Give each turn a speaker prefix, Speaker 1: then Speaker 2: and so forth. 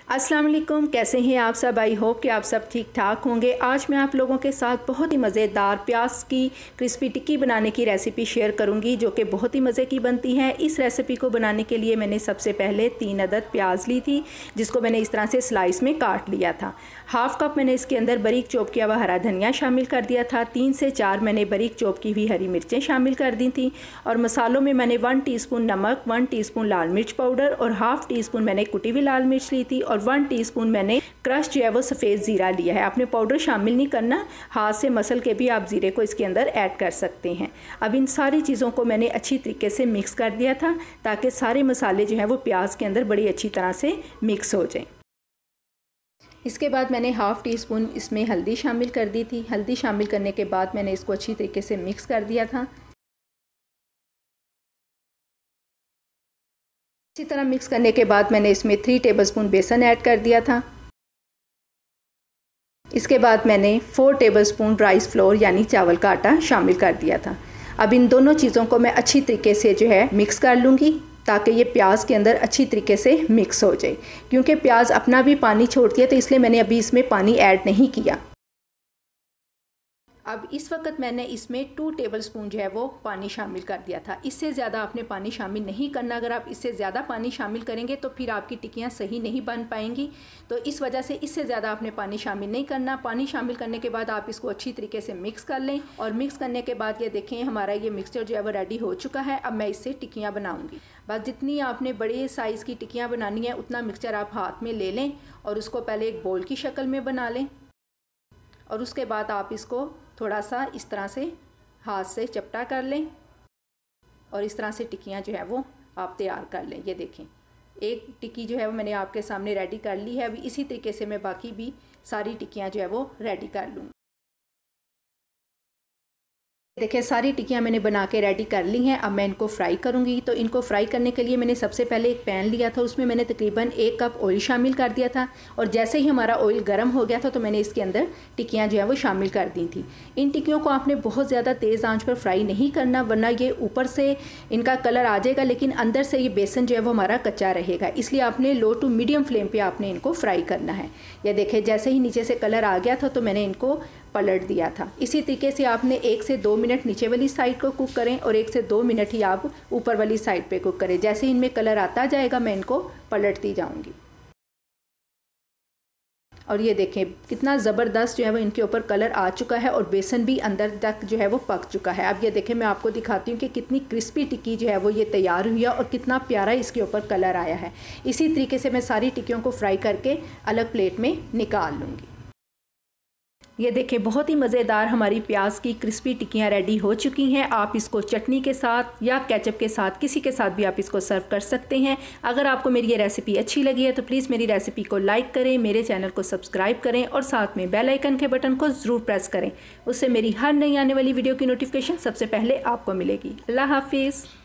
Speaker 1: अस्सलाम वालेकुम, कैसे हैं आप सब। आई होप कि आप सब ठीक ठाक होंगे। आज मैं आप लोगों के साथ बहुत ही मज़ेदार प्याज की क्रिस्पी टिक्की बनाने की रेसिपी शेयर करूंगी, जो कि बहुत ही मज़े की बनती है। इस रेसिपी को बनाने के लिए मैंने सबसे पहले 3 अदद प्याज ली थी, जिसको मैंने इस तरह से स्लाइस में काट लिया था। हाफ़ कप मैंने इसके अंदर बारीक चॉप किया हुआ हरा धनिया शामिल कर दिया था। 3 से 4 मैंने बारीक चॉप की हुई हरी मिर्चें शामिल कर दी थी। और मसालों में मैंने 1 टीस्पून नमक, 1 टीस्पून लाल मिर्च पाउडर और हाफ़ टीस्पून मैंने कुटी हुई लाल मिर्च ली थी और 1 टीस्पून मैंने क्रश जो है वो सफ़ेद ज़ीरा लिया है। आपने पाउडर शामिल नहीं करना, हाथ से मसल के भी आप ज़ीरे को इसके अंदर ऐड कर सकते हैं। अब इन सारी चीज़ों को मैंने अच्छी तरीके से मिक्स कर दिया था, ताकि सारे मसाले जो हैं वो प्याज के अंदर बड़ी अच्छी तरह से मिक्स हो जाएं। इसके बाद मैंने हाफ़ टी स्पून इसमें हल्दी शामिल कर दी थी। हल्दी शामिल करने के बाद मैंने इसको अच्छी तरीके से मिक्स कर दिया था। इसी तरह मिक्स करने के बाद मैंने इसमें 3 टेबलस्पून बेसन ऐड कर दिया था। इसके बाद मैंने 4 टेबलस्पून राइस फ्लोर यानी चावल का आटा शामिल कर दिया था। अब इन दोनों चीज़ों को मैं अच्छी तरीके से जो है मिक्स कर लूँगी, ताकि ये प्याज के अंदर अच्छी तरीके से मिक्स हो जाए। क्योंकि प्याज अपना भी पानी छोड़ती है, तो इसलिए मैंने अभी इसमें पानी ऐड नहीं किया। अब इस वक्त मैंने इसमें 2 टेबलस्पून जो है वो पानी शामिल कर दिया था। इससे ज़्यादा आपने पानी शामिल नहीं करना। अगर आप इससे ज़्यादा पानी शामिल करेंगे तो फिर आपकी टिक्कियाँ सही नहीं बन पाएंगी। तो इस वजह से इससे ज़्यादा आपने पानी शामिल नहीं करना। पानी शामिल करने के बाद आप इसको अच्छी तरीके से मिक्स कर लें। और मिक्स करने के बाद ये देखें, हमारा ये मिक्सचर जो है वो रेडी हो चुका है। अब मैं इससे टिक्कियाँ बनाऊँगी। बस जितनी आपने बड़े साइज़ की टिक्कियाँ बनानी है, उतना मिक्सचर आप हाथ में ले लें और उसको पहले एक बोल की शक्ल में बना लें। और उसके बाद आप इसको थोड़ा सा इस तरह से हाथ से चपटा कर लें और इस तरह से टिक्कियाँ जो है वो आप तैयार कर लें। ये देखें, एक टिक्की जो है वो मैंने आपके सामने रेडी कर ली है। अभी इसी तरीके से मैं बाकी भी सारी टिक्कियाँ जो है वो रेडी कर लूँगी। देखिए, सारी टिक्कियाँ मैंने बना के रेडी कर ली हैं। अब मैं इनको फ्राई करूँगी। तो इनको फ्राई करने के लिए मैंने सबसे पहले एक पैन लिया था, उसमें मैंने तकरीबन 1 कप ऑयल शामिल कर दिया था। और जैसे ही हमारा ऑयल गर्म हो गया था, तो मैंने इसके अंदर टिक्कियाँ जो है वो शामिल कर दी थी। इन टिक्कियों को आपने बहुत ज़्यादा तेज़ आंच पर फ्राई नहीं करना, वरना ये ऊपर से इनका कलर आ जाएगा, लेकिन अंदर से ये बेसन जो है वो हमारा कच्चा रहेगा। इसलिए आपने लो टू मीडियम फ्लेम पर आपने इनको फ्राई करना है। यह देखें, जैसे ही नीचे से कलर आ गया था तो मैंने इनको पलट दिया था। इसी तरीके से आपने 1 से 2 मिनट नीचे वाली साइड को कुक करें और 1 से 2 मिनट ही आप ऊपर वाली साइड पे कुक करें। जैसे ही इनमें कलर आता जाएगा, मैं इनको पलटती जाऊंगी। और ये देखें, कितना ज़बरदस्त जो है वो इनके ऊपर कलर आ चुका है और बेसन भी अंदर तक जो है वो पक चुका है। अब ये देखें, मैं आपको दिखाती हूँ कि कितनी क्रिस्पी टिक्की जो है वो ये तैयार हुई है और कितना प्यारा इसके ऊपर कलर आया है। इसी तरीके से मैं सारी टिक्कियों को फ्राई करके अलग प्लेट में निकाल लूँगी। ये देखें, बहुत ही मज़ेदार हमारी प्याज की क्रिस्पी टिक्कियाँ रेडी हो चुकी हैं। आप इसको चटनी के साथ या केचप के साथ, किसी के साथ भी आप इसको सर्व कर सकते हैं। अगर आपको मेरी ये रेसिपी अच्छी लगी है तो प्लीज़ मेरी रेसिपी को लाइक करें, मेरे चैनल को सब्सक्राइब करें और साथ में बेल आइकन के बटन को ज़रूर प्रेस करें। उससे मेरी हर नई आने वाली वीडियो की नोटिफिकेशन सबसे पहले आपको मिलेगी। अल्लाह हाफिज़।